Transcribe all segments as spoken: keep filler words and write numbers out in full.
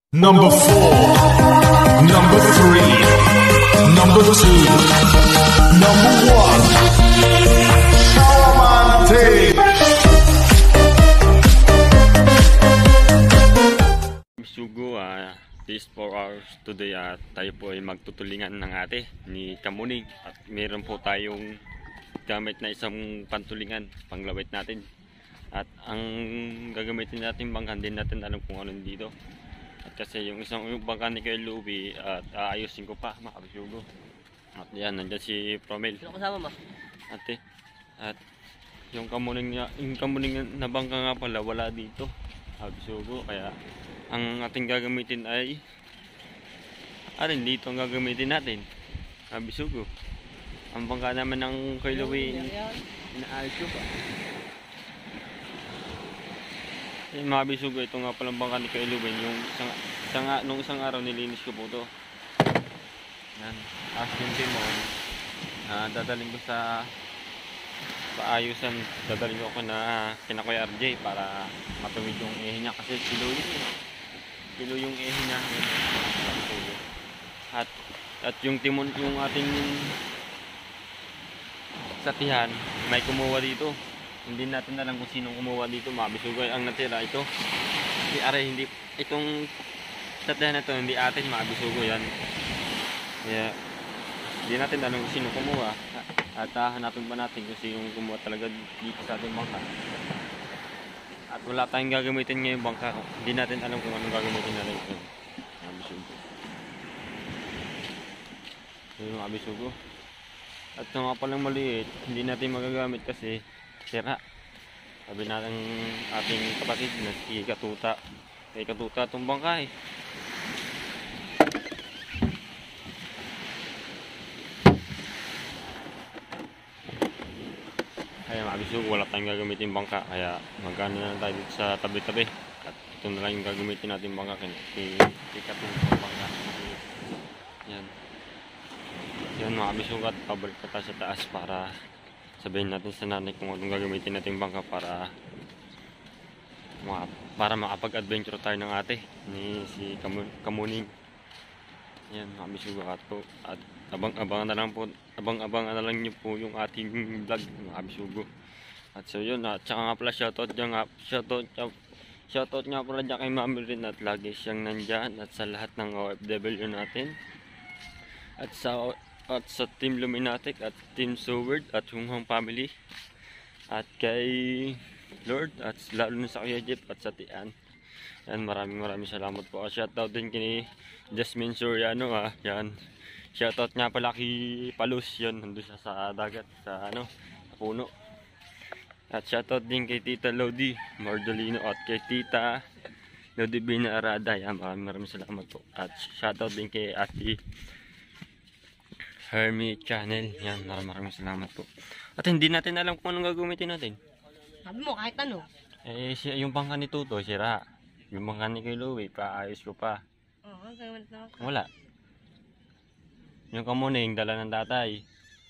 Number four, number three, number two, number one. Shawamante. Sugo, ah, this four hours today at uh, tayo po ay magtutulingan ng ate ni Kamuning at meron po tayong gamit na isang pantulingan panglawit natin at ang gagamitin natin bangka din natin alam kung ano dito at kasi yung isang yung bangka ni kay Luby at aayusin ko pa mga kabisugo at yan nandiyan si Promel. Sino kasama mo? Ate at yung Kamuning niya yung Kamuning na bangka nga pala wala dito kabisugo kaya ang ating gagamitin ay arin dito ang gagamitin natin kabisugo. Ang bangka naman ng kay Luby inaayos ko pa. Eh, mga bisugo, ito nga palang bangka ni kay Luby yung isang, isang, nung isang araw nilinis ko po ito. Yan, as yung timon uh, dadaling ko sa paayusan, dadaling ko na kina Kuya R J para matuwid yung ehe niya kasi kilo yun eh. Kilo yung ehe niya yun, at, at yung timon, yung ating satihan may kumuha dito. Hindi natin alam kung sinong kumuha dito mga bisugo. Ang natira ito hindi are hindi itong satihan na ito hindi atin mga bisugo yan kaya hindi natin alam kung sinong kumuha at hahanapin pa natin kung sinong kumuha talaga dito sa ating bangka at wala tayong gagamitin ngayong bangka hindi natin alam kung anong gagamitin natin ito mga bisugo. Ito mga bisugo at ito nga palang maliit hindi natin magagamit kasi sira. Sabi natin ating kapatid na si Katuta. Kay Katuta itong bangka eh. Kaya mga bisugo, wala tayong gagamitin bangka. Kaya magkano na lang tayo dito sa tabi-tabi. At ito na lang yung gagamitin natin bangka. Si, si Katuta bangka. Yan. Yan mga bisugo at pabalik na tayo sa taas para sabihin natin sa nanay kung anong gagamitin natin bangka para para makapag-adventure tayo ng ate ni si Kamuning. Yan mga bisugo at po at abang-abangan na lang po abang-abangan na lang niyo po yung ating vlog mga bisugo. At so yun at saka nga pala shoutout dyan nga shoutout shoutout nga pala dyan kay Mami rin at lagi siyang nandyan at sa lahat ng O F W natin at sa at sa Team Luminatic at Team Soward at Hunghang Family at kay Lord at lalo na sa Kuya Jeep at sa Tian. Yan, maraming maraming salamat po. Shoutout din kay Jasmine Soriano ah. Yan. Shoutout nga pala kay Palus yun. Nandun siya sa dagat sa ano sa puno. At shoutout din kay Tita Lodi Mardolino at kay Tita Lodi Bina Arada. Yan, maraming maraming salamat po. At shoutout din kay Ate Hermie Channel. Yan, maraming maraming salamat po. At hindi natin alam kung anong gagamitin natin. Sabi mo kahit ano. Eh, siya, yung bangka ni Tuto, sira. Yung bangka ni kay Luby, paayos ko pa. Oo, oh, gawin na ako. Wala. Yung Kamuning, dala ng tatay.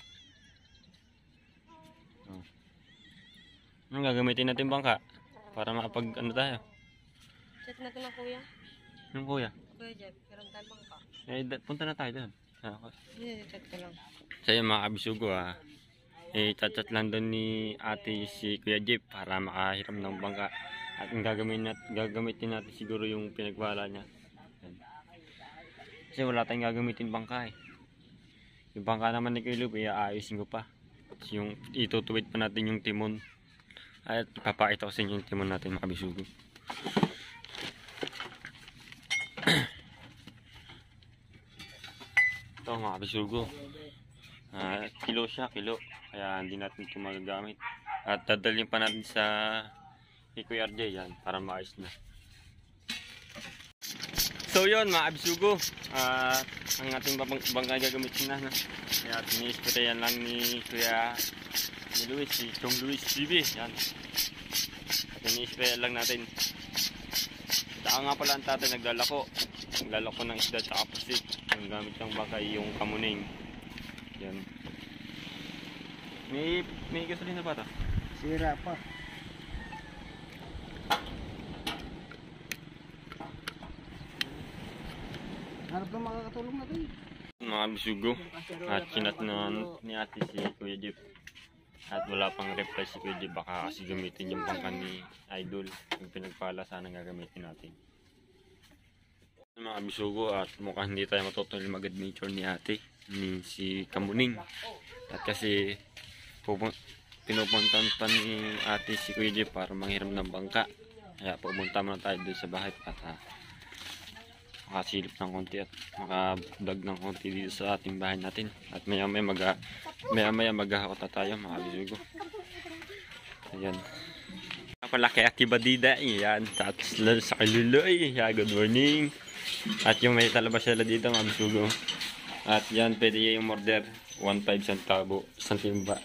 Oh. Anong gagamitin natin bangka? Para makapag ano tayo? Chat natin ng kuya. Yung kuya? Kuya Jeff, meron tayong bangka. Eh, punta na tayo doon. Hindi, chat ka lang. Sa'yo mga kabisugo ah. Eh, chat-chat lang doon ni ate si Kuya Jeep para makahiram ng bangka. At ang gagamitin natin, gagamitin natin siguro yung pinagwala niya. Yan. Kasi wala tayong gagamitin bangka eh. Yung bangka naman ni Kuya Luby, aayusin ko pa. Yung itutuwid pa natin yung timon. At ipapakita ko sa inyo yung timon natin mga kabisugo. Ito mga kabisugo. Uh, kilo siya, kilo. Kaya hindi natin ito magagamit. At dadalhin pa natin sa Kuya R J yan para maayos na. So yun mga kabisugo. Uh, ang ating bangka gagamitin na. No? Kaya tinispirayan lang ni Kuya ni Luis, si Chong Luis T V. Yan. Tinispirayan lang natin. Saka nga pala ang tatay naglalako. Naglalako ng isda at pusit. Ang gamit ng bangka yung Kamuning. Yan. May may gasolina ba ito? Sira pa. Harap na makakatulong natin. Mga bisugo. At sinat na ni ate si Kuya Jeep. At wala pang reply si Kuya Jeep. Baka kasi gamitin yung pangkan ni Idol. Yung pinagpala sana gagamitin natin. Mga bisugo, at mukhang hindi tayo matutuloy mag-adventure ni ate. Ni si Kamuning. At kasi pupun pinupuntan pa ni ate si Kuya Jeep para manghiram ng bangka. Kaya pupunta muna tayo doon sa bahay para makasilip ng konti at makablog ng konti dito sa ating bahay natin. At maya maya mag maya maya maghahakot na tayo mga bisugo. Ayan. Pala kay Aki Badida. Ayan. Tapos sa Kaluloy. Yeah, good morning. At yung may talabas sila dito mga bisugo. At yan, pwede yung order. one point five centavo. Santimba.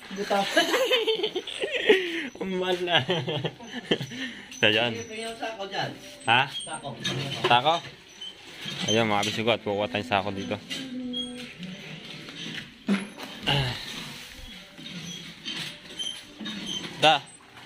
Umala. Ayan. Ha? Sako? Ayan mga bisugo, at kukuha tayong sako dito. Da.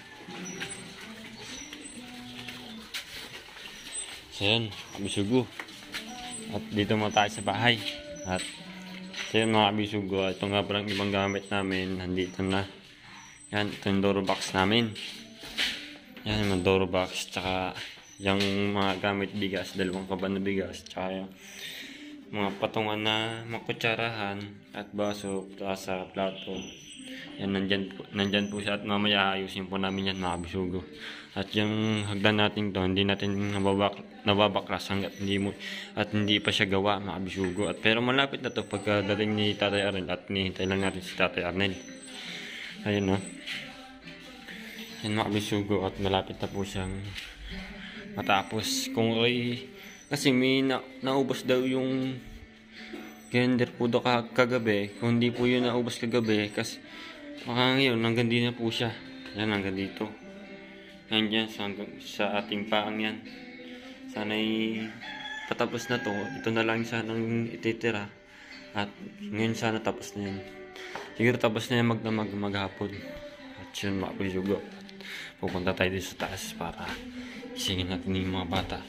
Ayan mga bisugo. At dito muna tayo sa bahay. At ayan mga bisugo, ito nga parang ibang gamit namin. Nandito na. Yan, ito yung Doro box namin. Yan, yung Doro box. Tsaka yung mga gamit bigas, dalawang kaban na bigas. Tsaka yung mga patungan na makutsarahan at baso, tasa, plato. Yan, nandyan po, nandyan po siya. At mamaya ayusin po namin yan mga bisugo. At yung hagdan natin to, hindi natin nababak, nababaklas hanggat hindi mo, at hindi pa siya gawa mga bisugo. At pero malapit na to pagkadating ni Tatay Arnel, at nihintay lang natin si Tatay Arnel. Ayun no. Yan mga bisugo, at malapit na po siyang matapos. Kung ay kasi may na, naubos daw yung gender po daw kagabi. Kung hindi po yun naubos kagabi, kasi baka ngayon hanggang di na po siya. Yan, hanggang dito. Yan dyan sa, sa ating paang yan. Sana'y patapos na to. Ito na lang sanang ititira. At ngayon sana tapos na yan. Siguro tapos na yan magdamag maghapon. At yun mga bisugo, pupunta tayo dito sa taas para isingin natin yung mga bata.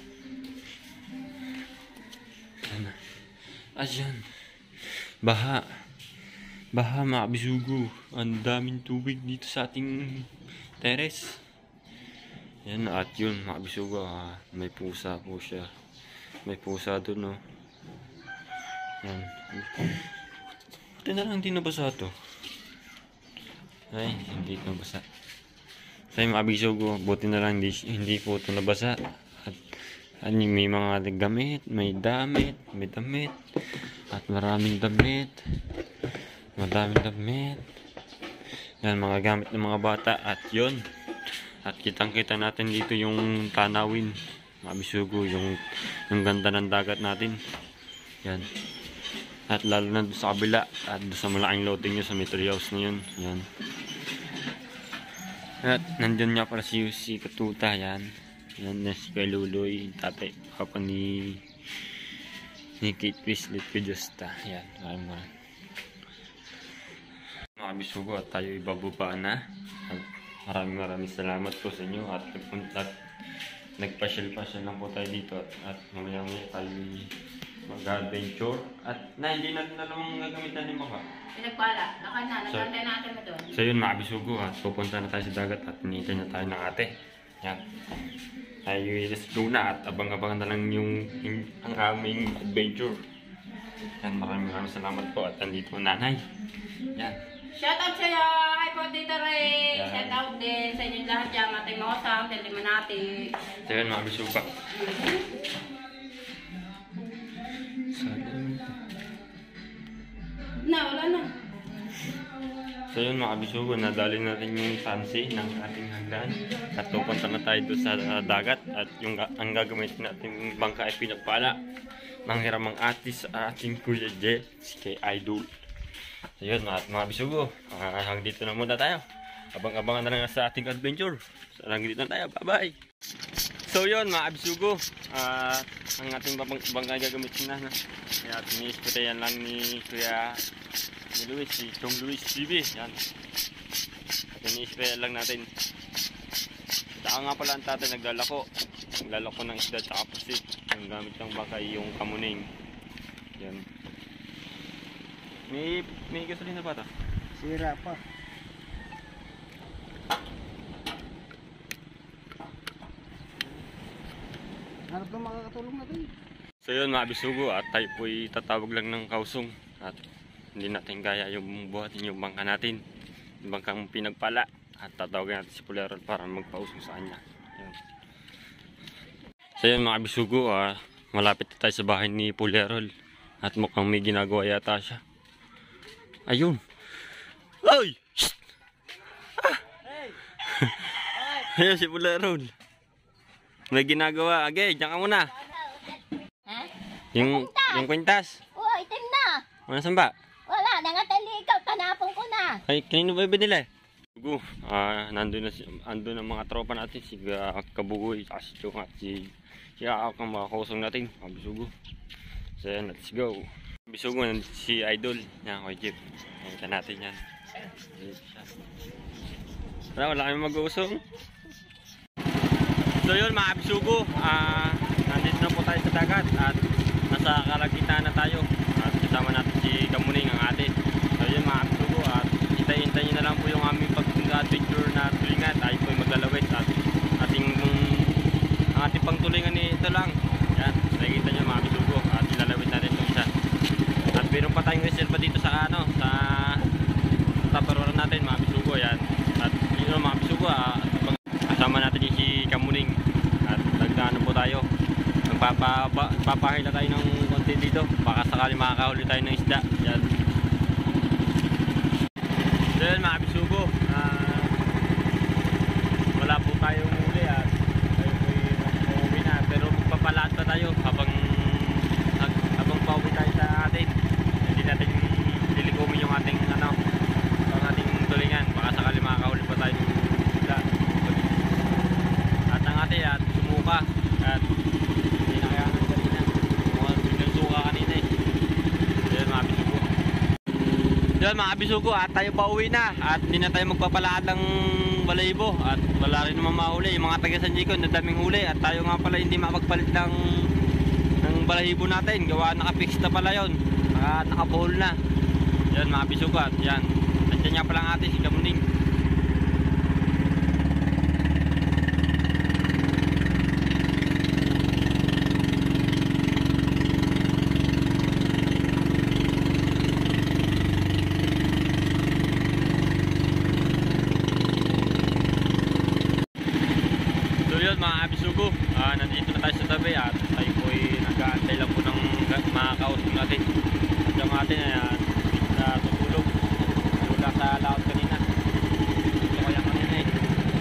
Ayan. Ayan. Baha. Baha mga bisugo. Ang daming tubig dito sa ating terrace. Yan, at yun mga bisugo, ah, may pusa po siya. May pusa doon, no. Yan. Buti na lang hindi nabasa to. Ay, hindi ito nabasa. So yung mga bisugo, buti na lang hindi, hindi po ito nabasa. At, at may mga gamit, may damit, may damit. At maraming damit. Madaming damit. Yan, mga gamit ng mga bata. At yun. At kitang kita natin dito yung tanawin mga bisugo, yung, yung ganda ng dagat natin. Yan. At lalo na doon sa kabila, at doon sa malaking loading nyo sa Metro House na yun. Yan. At nandun nga para si si Katuta. Yan. Yan na si Kaluloy, tatay papa ni ni Kate Weasley Pijusta. Yan. Maraming maraming mga bisugo, at tayo ibababa na. At maraming maraming salamat po sa inyo, at nagpunta, nagpasyal-pasyal lang po tayo dito, at, at mamaya mamaya tayo mag-adventure. At na hindi natin alam ang gagamitan ni Maka. Pinagpala. Naka na. Nagkantay natin mo doon. So yun mga bisugo, at pupunta na tayo sa dagat at hinihintay na tayo ng ate. Yan. Tayo let's go na, at abang-abangan na lang yung, yung ang aming adventure. Yan, maraming maraming salamat po, at andito nanay. Yan. Shout out sa'yo, hi po Tita Ray. Yeah. Shout out din sa inyong lahat dyan, Matay Mosang, Tete Manati. So yun mga bisugo. Na, wala na. So yun mga bisugo, nadali natin yung fancy ng ating hagdan. At pupunta na tayo doon sa uh, dagat. At yung ang gagamitin natin bangka ay pinagpala. Manghiram ang ate sa ating Kuya Jet, si kay Idol. So yun mga, mga bisugo, uh, hanggang dito na muna tayo. Abang-abangan na lang sa ating adventure. So hanggang dito na tayo, bye bye. So yun mga bisugo, uh, ang ating bangka gagamitin na, na. Kaya tinispitayan lang ni Kuya ni Luis, si Chong Luis T V. Yan, tinispitayan lang natin. Saka nga pala ang tatay naglalako. Naglalako ng isda tsaka pusit. Ang gamit ng bangka yung Kamuning. Yan. May, may gasolina pa to? Sira pa. Ano ito makakatulong natin? So yun mga bisugo, at tayo po'y tatawag lang ng kausong at hindi natin kaya yung buhatin yung bangka natin, yung bangkang pinagpala, at tatawagin natin si Pulerol para magpausong sa kanya. Yun. So yun mga bisugo, ah, malapit na tayo sa bahay ni Pulerol at mukhang may ginagawa yata siya. Ayun! Ay! Shhh! Ah! Ayun si Pulerol. May ginagawa. Agay, diyan ka muna. Ha? Yung, yung kwintas. Oo, itim na. Ano saan ba? Wala, nangatali ikaw, tanapon ko na. Ay, kanino ba ibinili? Sugo, ah, nandun na, si, andun ang mga tropa natin, si uh, Kabugoy, si Chong at si, si Aak ang mga kausong natin, mga bisugo. So yan, let's go. Bisugo, si Idol, yan, Kuya Jeep. Nakita natin yan. Wala, wala kami mag-uusong. So yun mga bisugo, ah, nandito na po tayo sa dagat at nasa kalagitan na tayo. At kasama natin si Kamuning ang ate. So yun mga bisugo, at hintayin-hintayin na lang po yung aming pag-adventure na tulingan. Tayo po yung maglalawit at ating ang ating pangtulingan ni ito lang. Yan, nakikita nyo mga bisugo, at ilalawit natin itong isa. At meron pa tayong reserva dito sa ano, sa taparoran natin mga bisugo. Yan, at yun mga bisugo, ah, kasama natin yung si Kamuning at nagdaanan po tayo. Magpapahila tayo ng konti dito baka sakali makakahuli tayo ng isda. Yan. So yun mga bisugo, uh, wala po tayong huli at tayo po yung umuwi na, pero magpapalaan pa tayo habang habang pauwi tayo sa atin. Hindi natin lilikumin yung ating ano, ang ating tulingan baka sakali makakahuli pa tayo ng isda. At ang ate at sumuka at hindi na kaya ng kanina, biglang suka kanina eh. Yan mga bisugo. Yan mga bisugo, at tayo pa uwi na at hindi na tayo magpapalaad ng balahibo at wala rin naman mahuli. Yung mga taga San Diego na daming huli at tayo nga pala hindi makapagpalit ng ng balahibo natin, gawa nakapix na pala yun, naka, nakabuhol na. Yan mga bisugo, at yan nandiyan nga pala ang ate si Kamuning. Mga bisugo, uh, nandito na tayo sa tabi at tayo po ay nag-aantay lang po ng mga kausong natin. At yung atin ay uh, na tutulog wala sa laot kanina, ito kaya kanina eh.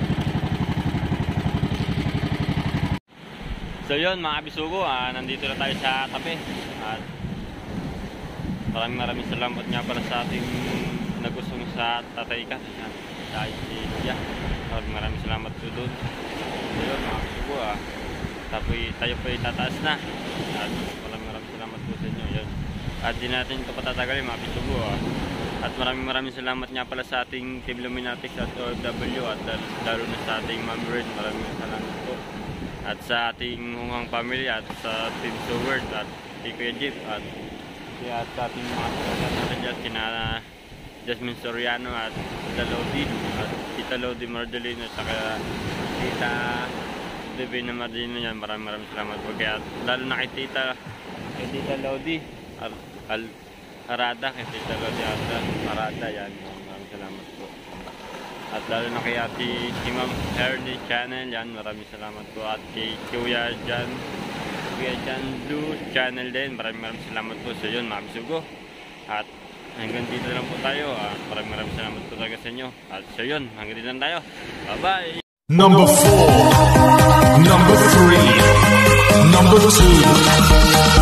So yun mga bisugo, uh, nandito na tayo sa tabi at maraming maraming salamat nga pala sa ating nagusong sa tatay ka dahil si Kuya. Maraming maraming salamat po doon. So yun mga bisugo, ah, tapoy, tayo po ay tataas na at maraming maraming salamat po sa inyo. Yun. At di natin ito patatagalin mga bisugo, ah. At maraming maraming salamat nga pala sa ating Team Luminatics at O F W at lalo na sa ating Ma'am Red, maraming salamat po. At sa ating Hunghang Family at sa Team Soward at kay Kuya Jeep at, at sa ating mga kasama natin dyan, kina Jasmine Soriano at Tita Lodi at Tita Lodi Mardelino at saka Tita Divina Mardelino. Yan, maraming maraming salamat po. Kaya lalo na kay Tita kay Tita Lodi Ar Al Arada, kay Tita Lodi Arada, yan, maraming salamat po. At lalo na kay Ate si Ma'am Herdy Channel, yan, maraming salamat po. At kay Kuya Jan Kuya Jan Blue Channel din, maraming maraming salamat po. So yun mga bisugo, at hanggang dito lang po tayo. At maraming maraming salamat po talaga sa inyo. At so yun, hanggang dito lang tayo. Bye bye. Number four, number three, number two.